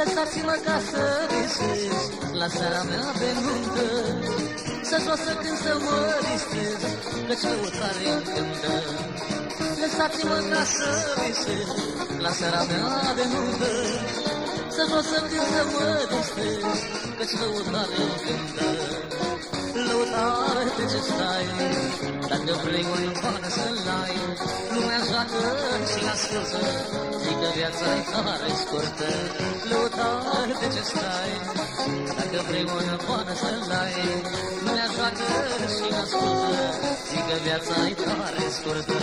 Lăsați-mă ca să visez la seara mea de nuntă, să jos să cânt, să mă distrez, căci lăutare-mi cântă. Lăsați-mă ca să visez la seara mea de nuntă, să jos să cânt, să mă distrez, căci lăutare-mi cântă. Lăutare, de ce stai? Dacă vrei un ban să-l ai, lumea joacă și ascultă, zic că viața-i tare scurtă. Lăutare, de ce stai? Dacă vrei un ban să-l ai, lumea joacă și ascultă, zic că viața-i tare scurtă.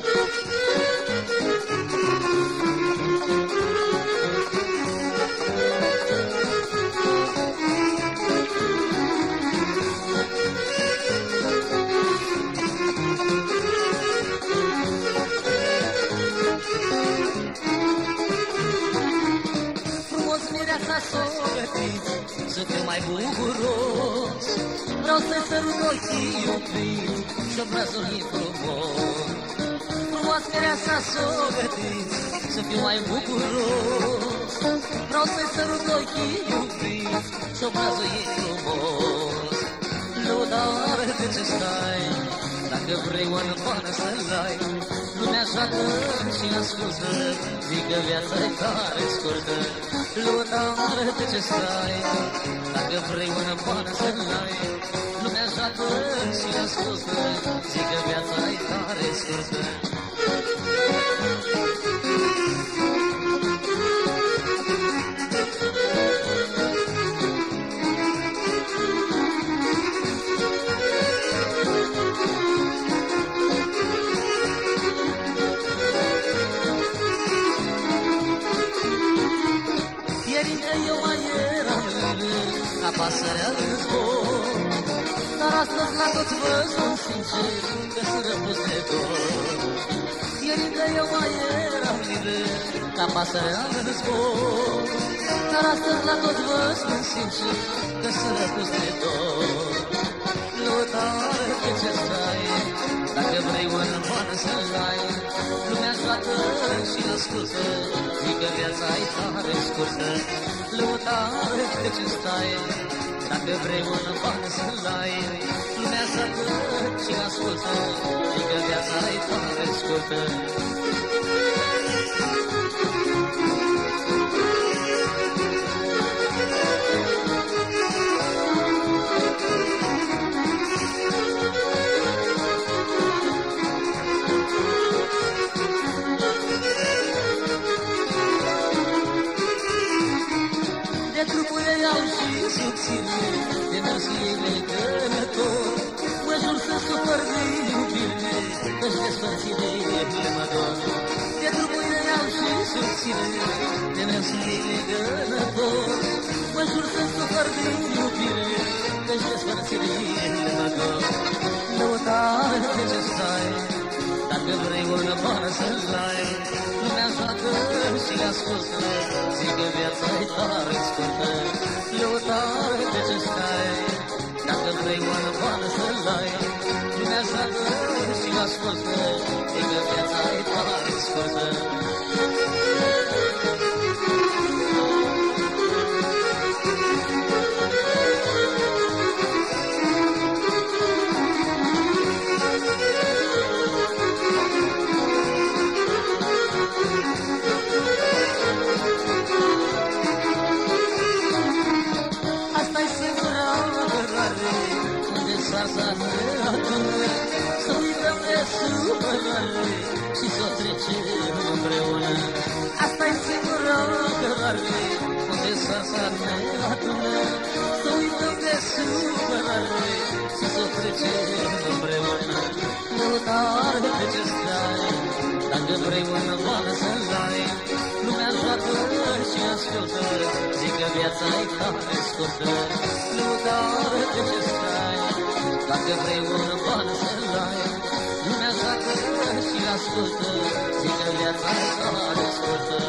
Să fiu mai bucuros, vreau să-i sărut ochii iubit și obrazul ei frumos. Frumos mireasa s-o gătit, să fiu mai bucuros, vreau să-i sărut ochii iubit și obrazul ei frumos. Lăutare, de ce stai? Dacă vrei un ban să-l ai, lumea joacă și ascultă, zic că viața-i tare scurtă. Lăutare, de ce stai? Dacă vrei un ban să-l ai, lumea joacă și ascultă, zic că viața-i tare scurtă. Ca pasărea în zbor, dar astăzi la toți vă spun sincer că sunt răpus de dor. Ieri încă eu mai eram liber, ca pasărea în zbor, dar astăzi la toți vă spun sincer că sunt răpus de dor. Lăutare, de ce stai? Dacă vrei un ban să-l ai, lumea joacă și ascultă, zic că viața-i tare scurtă. Lăutare, de ce stai? Dacă vrei un ban să-l ai, lumea joacă și ascultă, zic că viața-i tare scurtă. De năsile călător, mă jur să supăr de iubire, că-și despărțire mă dor. De trupul iau și subțire, de năsile călător, mă jur să supăr de iubire, că-și despărțire mă dor. Lăutare, de ce stai? Dacă vrei un ban să-l ai, lumea joacă și ascultă, zic că viața-i tare scurtă. Lăutare, de ce stai? Dacă vrei un ban să-l ai, lumea joacă și ascultă, zic că viața-i tare scurtă. Să uităm de supărare și să o trecem împreună. Asta-i singura cărare unde s-a ne adună. Să uităm de supărare și să o trecem împreună. Lăutare, de ce stai? Dacă vrei un ban să-l ai, lumea joacă și ascultă, zic că viața-i tare scurtă. Lăutare, de ce stai? Dacă vrei un ban să-l ai, lumea joacă și ascultă, zic că viața-i tare scurtă.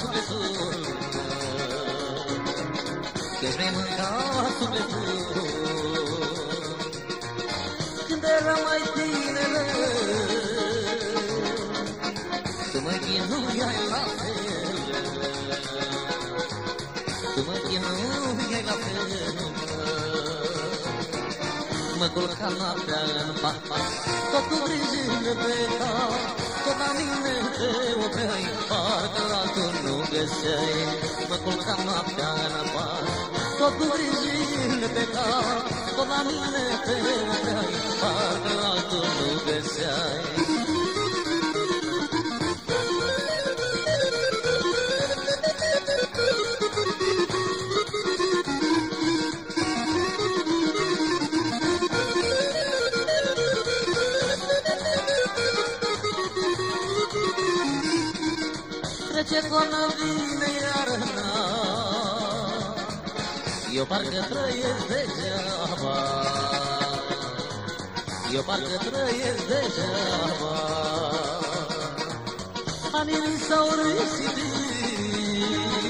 sufletul, că-și mi-ai mâncat sufletul. Când eram mai tinere, tu mă chinuiai la fel, tu mă chinuiai la fel. Mă culcam noaptea în pat, tot cu grijile pe cap, tot la mine te opreai, parcă altul nu găseai. Mă culcam noaptea în pat, tot cu grijile pe cap, tot la mine te opreai, parcă altul nu găseai. Trece toamna, vine iarna, eu parcă trăiesc degeaba, eu parcă trăiesc degeaba. Anii mi s-au risipit,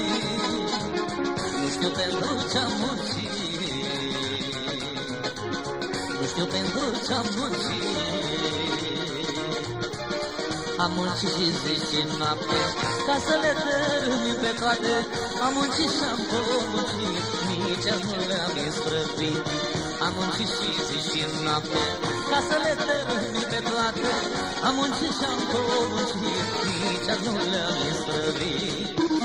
nu știu pentru ce-am muncit, nu știu pentru ce-am muncit. Am muncit și zi și noapte, ca să le termin pe toate. Am muncit și-am pomuncit, nici azi nu le-am isprăvit. Am muncit și zi și noapte, ca să le termin pe toate. Am muncit și-am pomuncit, nici azi nu le-am isprăvit.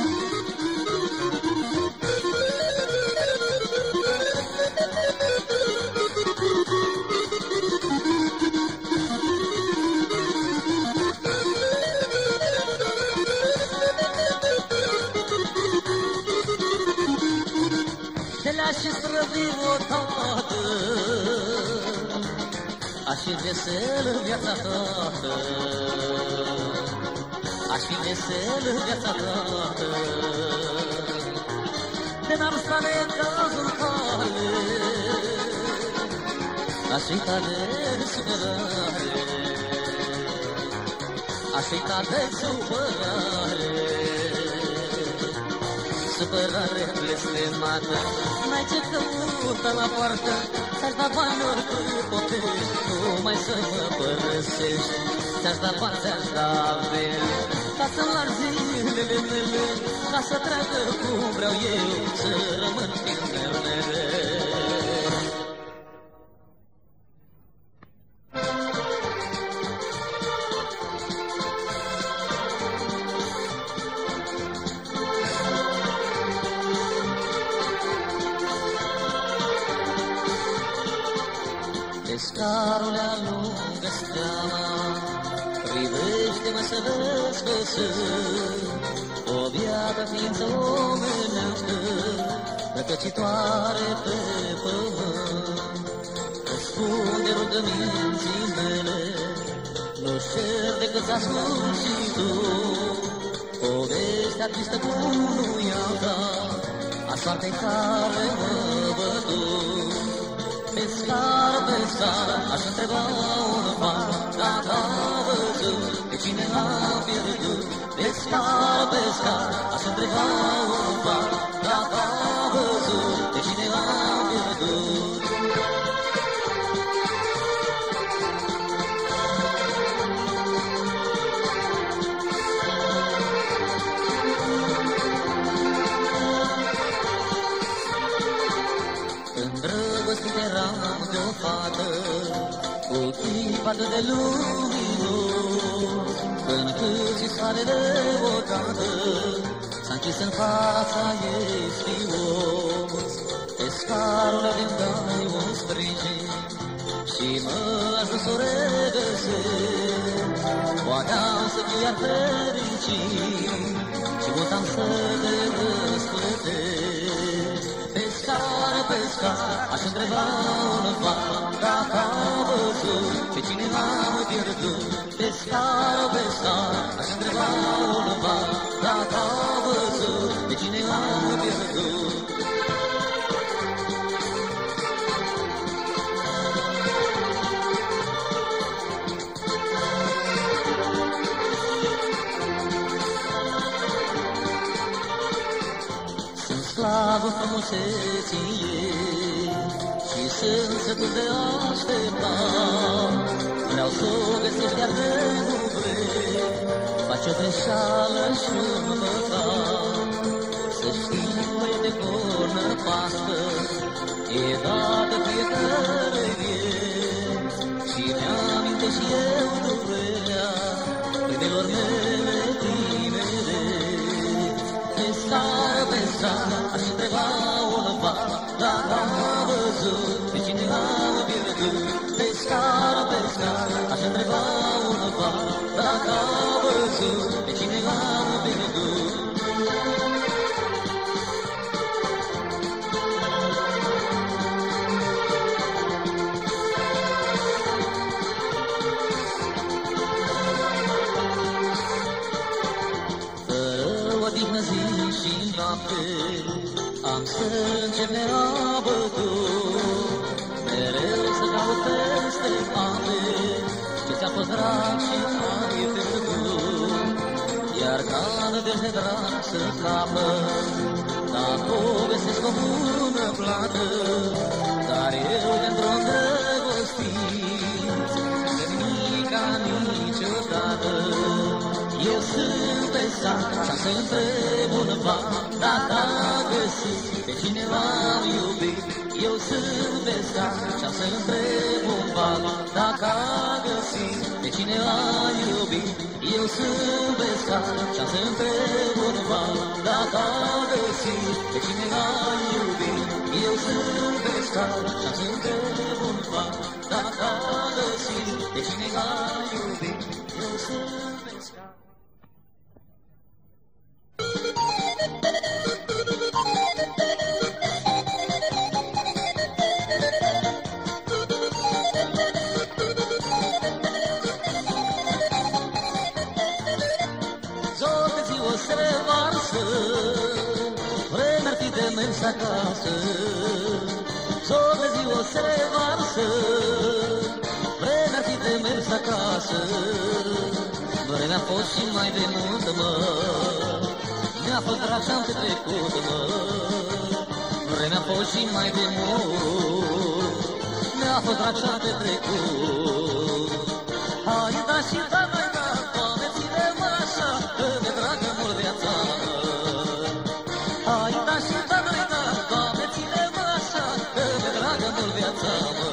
Aș străvi odată, aș fi vesel viața toată, aș fi vesel viața toată. De n-am sta de cazul tale, aș fi tare supărare, aș fi tare supărare. Supărare blestemată, n-ai ce căută la poartă, ți-aș da bani oricât potești, numai să mă părăsești. Ți-aș da bani, ți-aș da avere, ca să-mi lar zilele mele, ca să treacă cum vreau eu, să rămân tiner mereu. Pescarule, alungă steaua, privește-mă să vezi că sunt o biată ființă omenească, rătăcitoare pe pământ. Răspunde rugăminții mele, nu știu decât să ascult și tu povestea tristă cu unuialta a soartei care mă bătut. Pescar, pescar, aș întreba un val, dacă a văzut pe cine a pierdut. Pescar, pescar, aș întreba un val, dacă a văzut pe cine a pierdut. Îndrăgostit eram de o fată, cu chip atât de luminos, când câți soarele odată s-a închis în fața ei sfios. Pescarul de-mi dai un sprijin și mă ajut să o regăsesc. Poate am să fiu iar fericit și mult am să te răsplătesc. Pescar, pescar, aș întreba un val, dacă a văzut pe cine am pierdut. Pescar, pescar, aș întreba un val, dacă a văzut pe cine am pierdut. Sunt slavă frumuseții ei și sunt sătul de așteptat. Vreau să o găsești, iar de nu vrei, faci o greșeală și un păcat. Să știi, băi, de cornă pastă e dată fiecare vieți și mi-aminte și eu durerea câtelor mele tineri. Pe scară, aș întreba un val, dacă am văzut pe cine am pierdut. Pe scară, aș întreba un val, dacă am văzut pe cine am pierdut. Am să încep neabătut, mereu să caut peste ape ce ți-a fost drag și ai pierdut. Iar ca nădejde drag să capă, dacă o găsesc o bună plată, dar eu de-ntr-o îndrăgostit, de nimica niciodată. Eu sunt pe sat și-am să întreb un val, dacă a găsit pe cineva iubit. Eu sunt pe sat și-am să întreb un val, dacă a găsit pe cineva iubit. Eu sunt pe sat și-am să întreb un val, dacă a găsit pe cineva iubit. Eu sunt pe sat și-am să întreb un val, dacă a găsit pe cineva iubit. Eu sunt pe sat. Acasă, s-o de zi o se revarsă, vremea fi de mers acasă. Vremea a fost și mai de mult, mă, mi-a fost drag și-am petrecut, mă. Vremea a fost și mai de mult, mi-a fost drag și-am petrecut. Hai da și da, mai da, Doamne, ține-mă așa, că mi-e dragă mult viața, mă. Hai da și da, mai da, Doamne, ține-mă așa, că mi-e dragă mult viața, mă.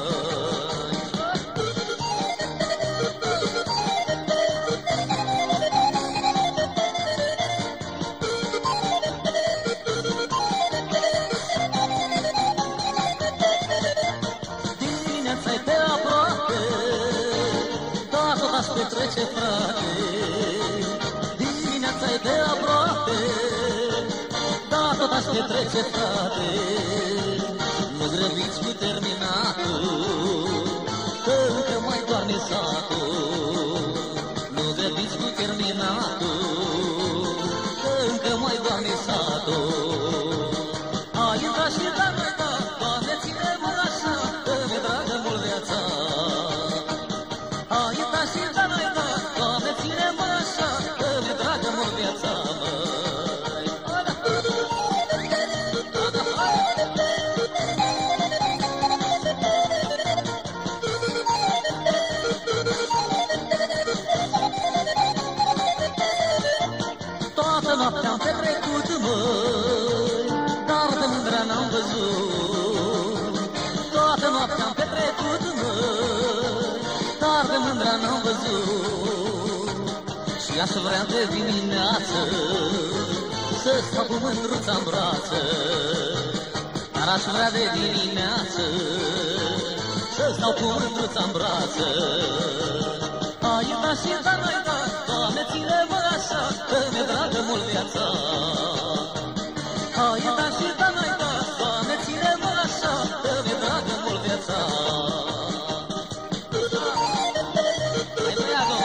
Dimineața-i pe aproape, da, tot aș petrece, frate. Dimineața-i pe aproape, da, tot aș petrece, frate. Nu grăbiți cu terminatul, că încă mai doarme satul. Nu grăbiți cu terminatul, că încă mai doarme satul. Hai, da și da, mai da, Doamne, ține-mă așa, că mi-e dragă mult viața. Hai, da și da, mai da, Doamne, ține-mă așa, că mi-e dragă mult viața, măi. Toată noaptea-am petrecut, măi, dar de mândrea n-am văzut. Toată noaptea-am petrecut, măi, dar de mândrea n-am văzut. Și aș vrea de dimineață să stau cu mândruța-n brață. Dar aș vrea de dimineață să stau cu mândruța-n brață. Hai, da și da, mai da, Doamne, ține-mă așa, că mi-e dragă mult viața. Hai, da și da, mai da, Doamne, ține-mă așa, că mi-e dragă mult viața. Hai, băiatul!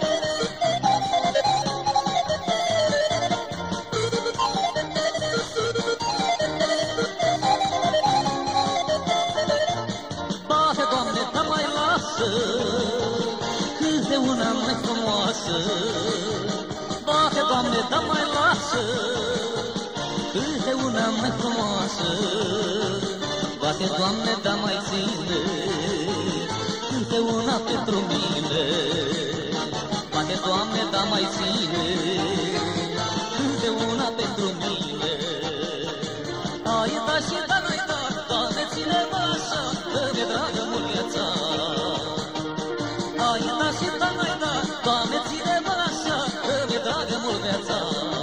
Bate, Doamne, da mai lasă, câte una mai frumoasă. Bate, Doamne, da mai lasă, câte una doamna mai frumoasă, bate, Doamne, da mai ține, cânte una pentru mine. Bate, Doamne, da mai ține, cânte una pentru mine. Ai dat și da, n-ai dat, Doamne, ține-mă așa, că mi-e dragă mult viața. Ai dat și da, n-ai dat, Doamne, ține-mă așa, că mi-e dragă mult viața.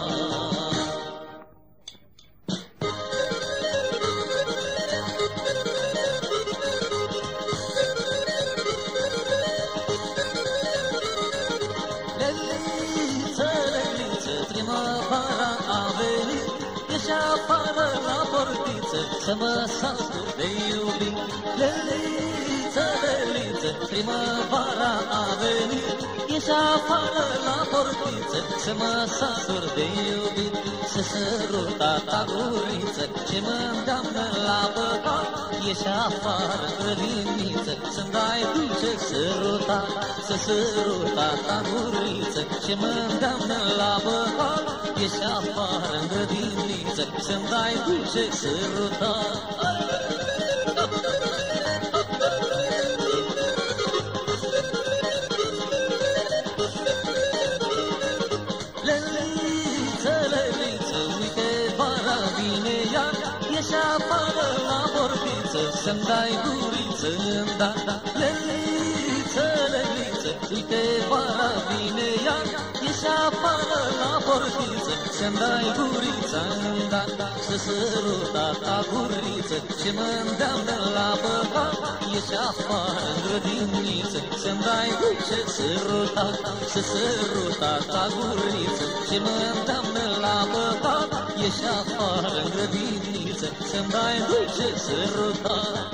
Primăvara a venit, ieși afară la portiță, să mă satur de iubit. Leliță, leliță, primăvara a venit, ieși afară la portiță, să mă satur de iubit. Să săruta ta guriță, ce mă îndeamnă la păcat, ieși afară în grădiniță, să-mi dai dulce sărutat. Să săruta ta guriță, ce mă îndeamnă la păcat, ieși afară în grădiniță, să-mi dai dulce sărutat. Leliță, leliță, uite vara vine iar, ieși afară la vorbiță, să-mi dai guriță în da. Leliță, leliță, uite vara vine iar, ieși afară la vorbiță, să-mi dai guriță în da. Să săruta ta guriță, ce mă îndeamnă la păcat, ieși afară în grădiniță, să-mi dai dulce sărutat. Să săruta ta guriță, ce mă îndeamnă la păcat, ieși afară în grădiniță, să-mi dai dulce sărutat.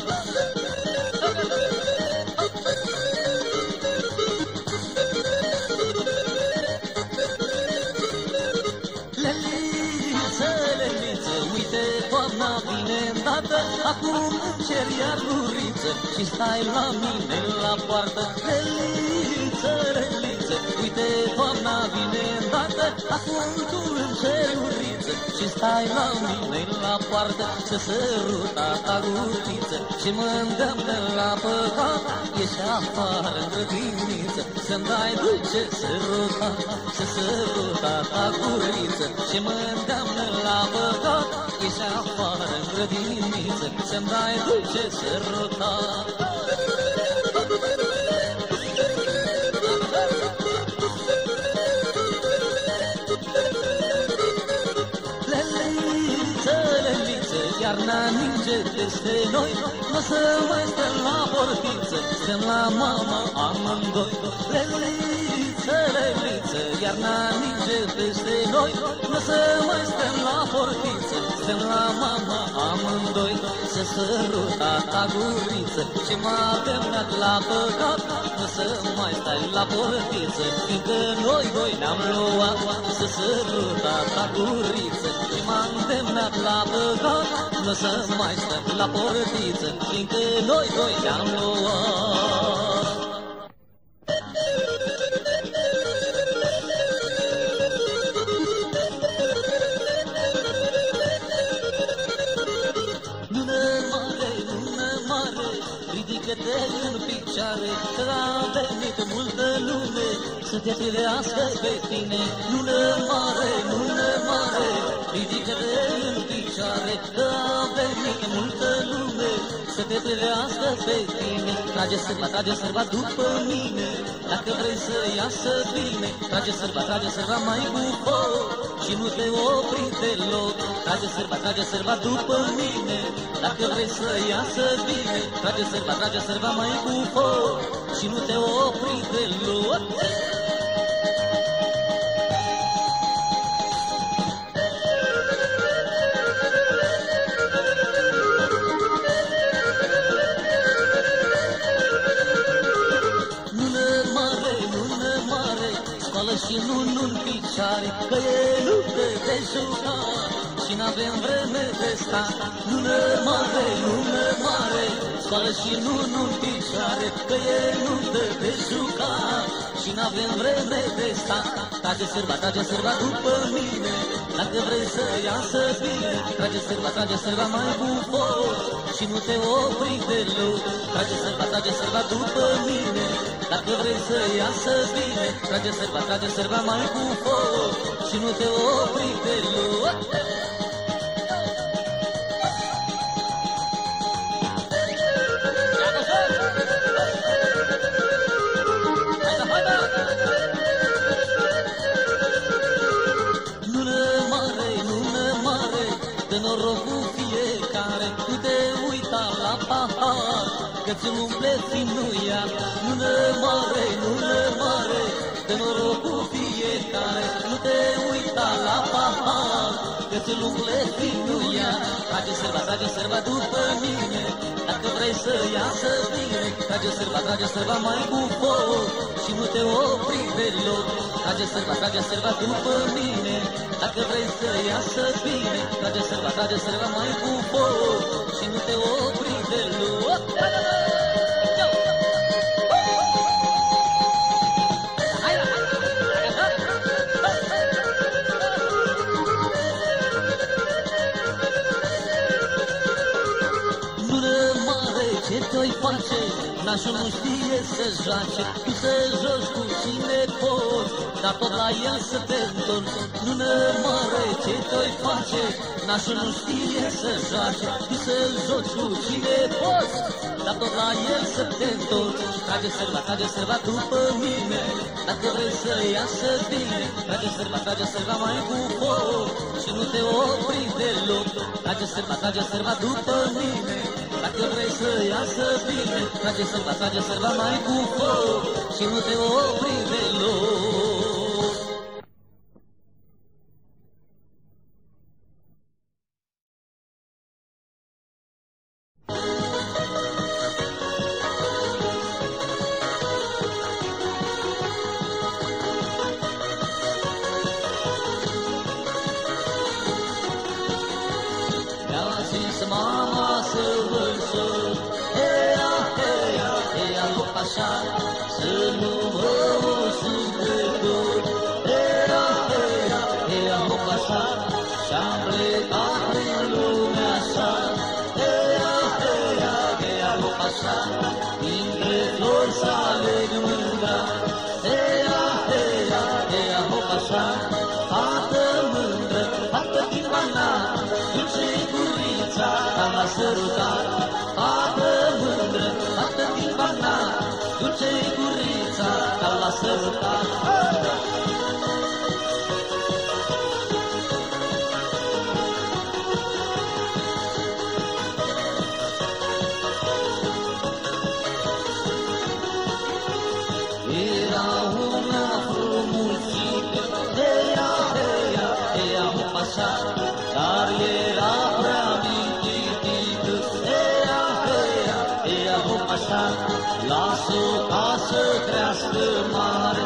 Leliță, leliță, uite toamna vine îndată, acum îmi cer iar guriță și stai la mine la poartă. Leliță, leliță, uite toamna vine îndată, acum tu îmi cer guriță și stai la mine la poartă. Să săruta ta guriță, ce mă îndeamnă la păcat, ieși afară în grădiniță, să-mi dai dulce sărutat. Să săruta ta guriță, ce mă îndeamnă la păcat, ieși afară în grădiniță, să-mi dai dulce sărutat. Leliță, leliță, iarna ninge peste noi, nu să mai stăm la portiță, stăm la mama amândoi. Leliță, leliță, iarna ninge peste noi, nu să mai stăm la portiță, stăm la mama amândoi. Să săruta ta guriță, ce m-a demnat la păcat, nu să mai stai la portiță, fiindcă noi doi ne-am luat. Să săruta ta guriță, ce m-a îndemnat la păcat, nu să mai stăm la portiță, fiindcă noi doi ne-am luat. Ridică-te în picioare, că a venit multă lume să te privească pe tine. Lună mare, ridică-te în picioare, că a venit multă lume să te privească pe tine. Trage sârba după mine, dacă vrei să iasă bine. Trage sârba mai cu foc și nu te opri deloc. Trage sârba după mine, dacă vrei să iasă bine. Trage sârba mai cu foc și nu te opri deloc. Lună mare, scoală și nu-n picioare, că e luptă de jucat și n-avem vreme de stat. Lună mare, scoală și nu-n picioare, că e luptă de jucat și n-avem vreme de stat. Trage sârba după mine, dacă vrei să iasă bine. Trage sârba mai cu foc și nu te opri deloc. Trage sârba după mine, dacă vrei să iasă bine. Trage sârba mai cu foc și nu te opri deloc. Noroc cu fiecare, nu te uita la pahar, că ți-l umple finuia. Lună mare, dă noroc cu fiecare, nu te uita la pahar, că ți-l umple finuia. Trage sârba după mine, dacă vrei să iasă bine. Trage sârba mai cu foc și nu te opri deloc. Trage sârba după mine, dacă vrei să iasă bine. Trage sârba mai cu foc și nu te opri deloc. Ce te-oi face? Nașul nu știe să joace. Tu să joci cu cine poți, dar tot la el să te întorci. Lună mare, ce te-oi face? Nașul nu știe să joace. Tu să joci cu cine poți, dar tot la el să te întorci. Trage sârba după mine, dacă vrei să iasă bine. Trage sârba mai cu foc și nu te opri deloc. Trage sârba după mine, dacă vrei să iasă bine. Trage sârba mai cu foc și nu te opri deloc. Mi-a zis mama să vă înșor, heia, loc așa, să nu mă usuc de dor. Heia, loc așa, și-am plecat prin lumea așa. Heia, loc așa, dintre flori să aleg mândra. Heia, loc așa, fată mândră, fată din Banat, dulce-i gurița, ca la sărutat. Fată mândră, fată din Banat, dulce-i gurița, ca la sărutat. Era una frumusită, heia, hop așa, dar era prea mititică. Heia, hop așa, las-o ca să crească mare.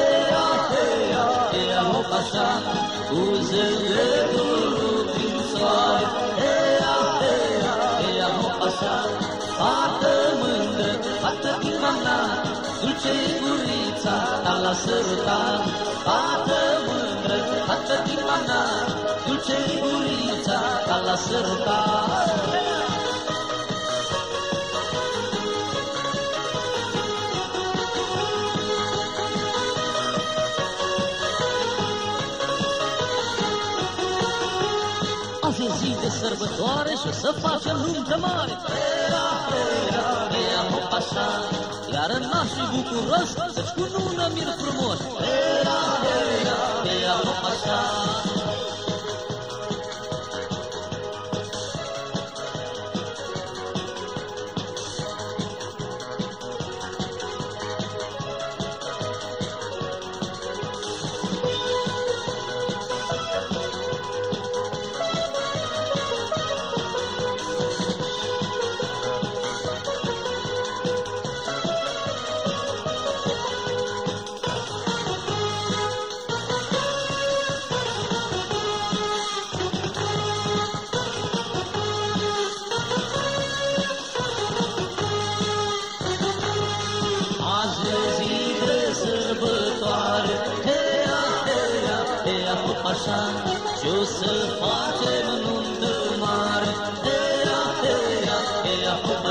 Heia, hop așa, cu zâmbetul prin soare. Heia, hop așa, fată mândră, fată din Banat, dulce-i gurița, ca la sărutat. Fată mândră, fată din Banat, dulce-i gurița, ca la sărutat. Azi e zi de sărbătoare și o să facem nuntă mare. Heia, hop așa, iar nașul bucuros să-și cunună mir frumos. Heia, hop așa.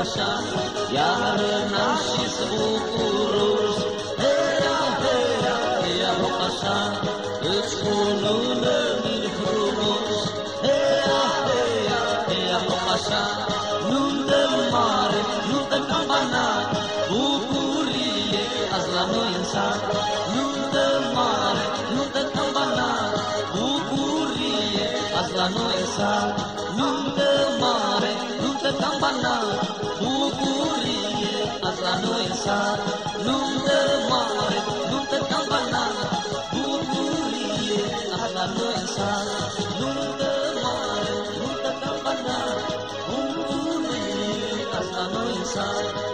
kasha yar nashis bukurus heya heya heya kasha echulule milhumus heya heya heya kasha nunde mare nunde tambana bukuriye azlano insan nunde mare nunde tambana bukuriye azlano insan nunde mare nunde tambana bukuriye azlano insan nunde mare nunde tambana bukuriye azlano insan nunde mare nunde tambana bukuriye azlano insan